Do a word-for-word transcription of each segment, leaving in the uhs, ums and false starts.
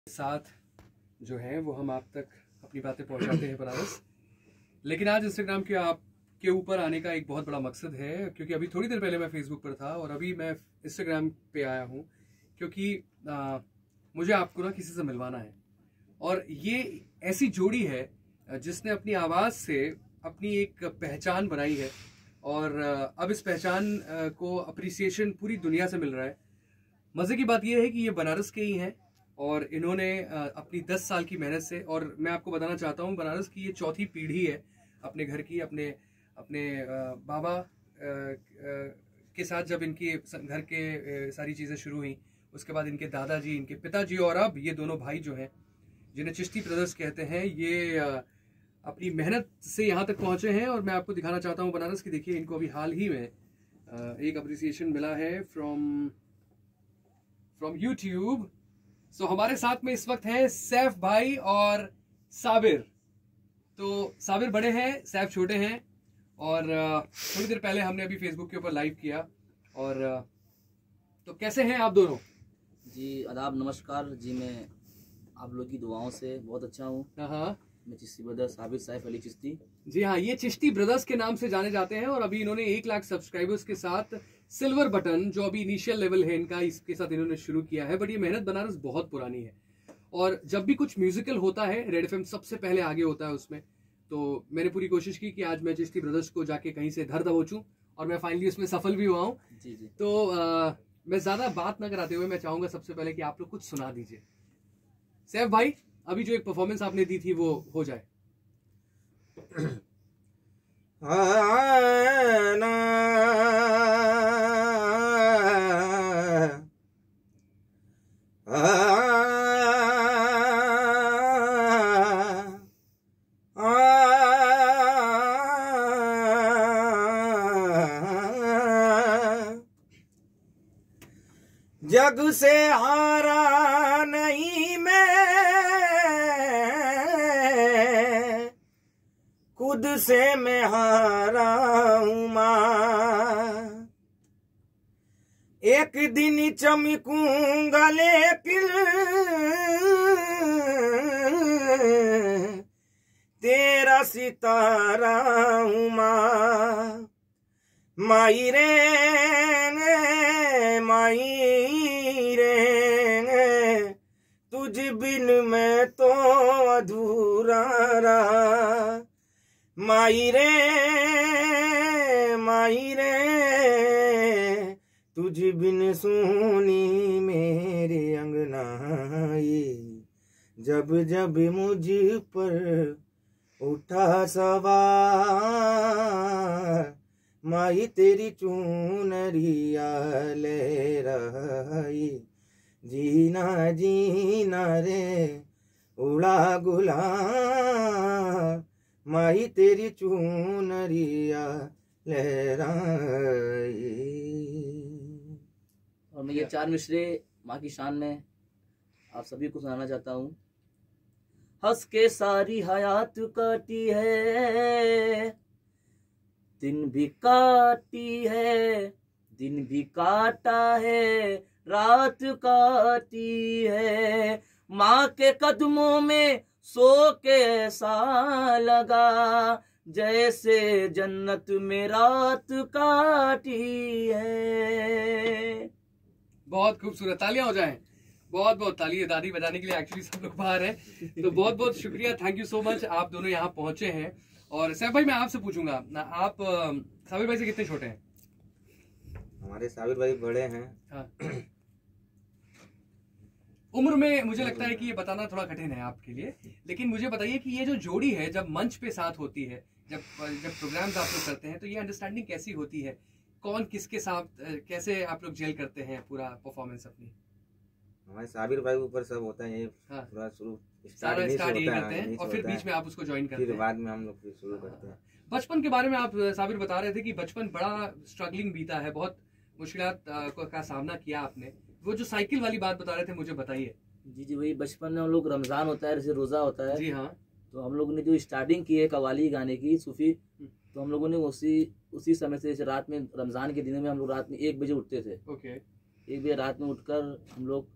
साथ जो है वो हम आप तक अपनी बातें पहुंचाते हैं बनारस। लेकिन आज इंस्टाग्राम के आप के ऊपर आने का एक बहुत बड़ा मकसद है, क्योंकि अभी थोड़ी देर पहले मैं फेसबुक पर था और अभी मैं इंस्टाग्राम पे आया हूँ, क्योंकि आ, मुझे आपको ना किसी से मिलवाना है। और ये ऐसी जोड़ी है जिसने अपनी आवाज़ से अपनी एक पहचान बनाई है और अब इस पहचान को अप्रिसिएशन पूरी दुनिया से मिल रहा है। मज़े की बात यह है कि ये बनारस के ही हैं और इन्होंने अपनी दस साल की मेहनत से, और मैं आपको बताना चाहता हूँ बनारस की ये चौथी पीढ़ी है अपने घर की। अपने अपने बाबा के साथ जब इनकी घर के सारी चीज़ें शुरू हुई, उसके बाद इनके दादाजी, इनके पिताजी और अब ये दोनों भाई जो हैं जिन्हें चिश्ती ब्रदर्स कहते हैं, ये अपनी मेहनत से यहाँ तक पहुँचे हैं। और मैं आपको दिखाना चाहता हूँ बनारस की। देखिए, इनको अभी हाल ही में एक अप्रिसिएशन मिला है फ्रॉम फ्रॉम यूट्यूब। सो हमारे साथ में इस वक्त हैं सैफ भाई और साबिर। तो साबिर बड़े हैं, सैफ छोटे हैं। और थोड़ी देर पहले हमने अभी फेसबुक के ऊपर लाइव किया। और तो कैसे हैं आप दोनों? जी आदाब, नमस्कार जी। मैं आप लोग की दुआओं से बहुत अच्छा हूँ। हाँ, मैं चिश्ती ब्रदर्स साबिर सैफ अली चिश्ती। जी हाँ, ये चिश्ती ब्रदर्स के नाम से जाने जाते हैं और अभी इन्होंने एक लाख सब्सक्राइबर्स के साथ सिल्वर बटन, जो अभी इनिशियल लेवल है इनका, इसके साथ इन्होंने शुरू किया है। बट ये मेहनत बनारस बहुत पुरानी है और जब भी कुछ म्यूजिकल होता है रेड एफ एम सबसे पहले आगे होता है उसमें। तो मैंने पूरी कोशिश की कि आज मैं चिश्ती ब्रदर्स को जाके कहीं से धर दबोचूं और मैं फाइनली उसमें सफल भी हुआ हूँ। जी जी। तो आ, मैं ज्यादा बात न कराते हुए मैं चाहूंगा सबसे पहले कि आप लोग कुछ सुना दीजिए। सैफ भाई, अभी जो एक परफॉर्मेंस आपने दी थी वो हो जाए। जग से हारा नहीं मैं, खुद से मैं हारा हूँ माँ। एक दिन चमकूंगा लेकिन तेरा सितारा हूँ माँ। माई रे माई रे, तुझ बिन मैं तो अधूरा रहा। माई रे माई रे, तुझ बिन सुनी मेरे अंगनाई। जब जब मुझ पर उठा सवार, माई तेरी चूनरिया ले रही। जीना जीना रे उड़ा गुलाल, माई तेरी चूनरिया ले रही। और मैं ये चार मिसरे माँ की शान में आप सभी को सुनाना चाहता हूँ। हंस के सारी हयात काटी है, दिन भी काटी है, दिन भी काटा है, रात काटी है। माँ के कदमों में सो के ऐसा लगा, जैसे जन्नत में रात काटी है। बहुत खूबसूरत, तालियां हो जाएं। बहुत बहुत तालियां दादी बजाने के लिए। एक्चुअली सब लोग बाहर हैं, तो बहुत बहुत शुक्रिया, थैंक यू सो मच, आप दोनों यहाँ पहुंचे हैं। और सैफ भाई, मैं आपसे पूछूंगा ना, आप साबिर भाई से कितने छोटे हैं? हमारे साबिर भाई बड़े हैं। हाँ। उम्र में मुझे लगता है कि ये बताना थोड़ा कठिन है आपके लिए, लेकिन मुझे बताइए कि ये जो जोड़ी है जब मंच पे साथ होती है, जब जब प्रोग्राम्स आप लोग करते हैं, तो ये अंडरस्टैंडिंग कैसी होती है? कौन किसके साथ कैसे आप लोग जेल करते हैं पूरा परफॉर्मेंस अपनी? हमारे साबिर भाई ऊपर सब होता है, ये हाँ। पूरा शुरू सारा स्टार्ट यही करते हैं और फिर बीच में आप उसको ज्वाइन करते हैं, फिर बाद में हम लोग शुरू करते हैं। बचपन के बारे में आप साबिर बता रहे थे कि बचपन बड़ा स्ट्रगलिंग बीता है, बहुत मुश्किलात का सामना किया आपने। वो जो साइकिल वाली बात बता रहे थे, मुझे बताइए। जी जी, वही बचपन में हम लोग, रमजान होता है, जैसे रोजा होता है। जी हाँ। तो हम लोगों ने जो स्टार्टिंग की है कवाली गाने की, सूफी, तो हम लोगों ने उसी उसी समय से, जैसे रात में रमजान के दिनों में हम लोग रात में एक बजे उठते थे। ओके। एक बजे रात में उठकर हम लोग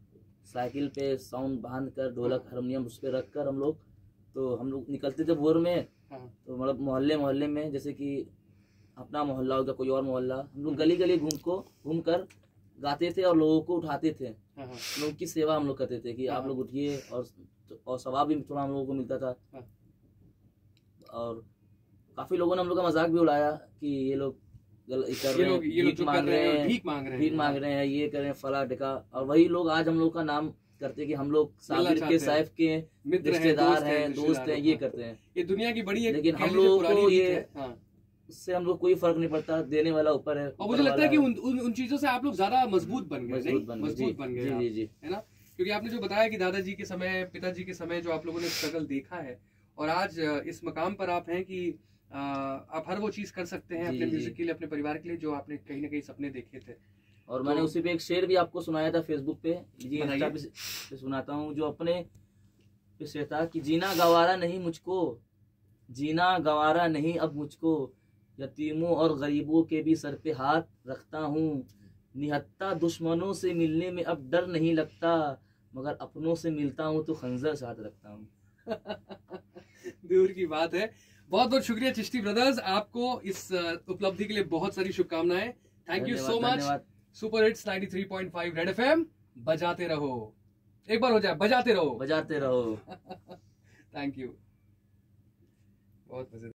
साइकिल पे साउंड बांध कर, ढोलक हारमोनियम उस पर रख कर हम लोग, तो हम लोग निकलते थे भोर में। हाँ। तो मतलब मोहल्ले मोहल्ले में, जैसे कि अपना मोहल्ला होगा, कोई और मोहल्ला, हम लोग गली गली घूम को घूम कर गाते थे और लोगों को उठाते थे। हाँ, हाँ। लोगों की सेवा हम लोग करते थे कि हाँ, आप लोग उठिए, और और सवाब भी थोड़ा हम लोगों को मिलता था। हाँ। और काफी लोगों ने हम लोग का मजाक भी उड़ाया कि ये लोग गल- कर ये रहे लोग हैं, ये लोग भीख जो कर मांग रहे रहे हैं हैं, भीख मांग रहे हैं भीख मांग रहे हैं, ये कर रहे हैं फला ढिका। और वही लोग आज हम लोग का नाम करते कि हम लोग साबिर चाहते के हैं। साहब के मित्र हैं, रिश्तेदार दोस्त हैं, हैं, दोस्त रिश्तेदार हैं, हैं, ये हाँ। करते हैं। ये दुनिया की बड़ी एक लेकिन कह हम लीजिए लोगों पुरानी को रीत ये है। हाँ। उससे हम लोग कोई फर्क नहीं पड़ता, देने वाला ऊपर है। और मुझे ऊपर लगता है वाला कि उन उन, उन चीजों से आप लोग ज्यादा मजबूत बन गए, मजबूत नहीं? बन गए, मजबूत जी, बन गए जी, आप, जी, जी। है ना? क्योंकि आपने जो बताया कि दादाजी के समय, पिताजी के समय जो आप लोगों ने स्ट्रगल देखा है, और आज अ, इस मकाम पर आप हैं कि अ, आप हर वो चीज कर सकते हैं जी, अपने जी। म्यूजिक के लिए, अपने परिवार के लिए, जो आपने कहीं ना कहीं सपने देखे थे। और तो- मैंने उसी पे एक शेर भी आपको सुनाया था फेसबुक पे, जी बताइए। इंस्टा पे, पे सुनाता हूँ, जो अपने पे शेर था कि जीना गवारा नहीं मुझको, जीना गवारा नहीं अब मुझको, यतीमों और गरीबों के भी सर पे हाथ रखता हूँ, निहत्ता दुश्मनों से मिलने में अब डर नहीं लगता, मगर अपनों से मिलता हूँ तो खंजर साथ रखता हूँ। दूर की बात है। बहुत बहुत शुक्रिया चिश्ती ब्रदर्स, आपको इस अ, उपलब्धि के लिए बहुत सारी शुभकामनाएं। थैंक यू सो धन्यवाद, मच। धन्यवाद। Super hits ninety three point five red FM, बजाते रहो। एक बार हो जाए, बजाते रहो। बजाते रहो। थैंक यू, बहुत मजेदार।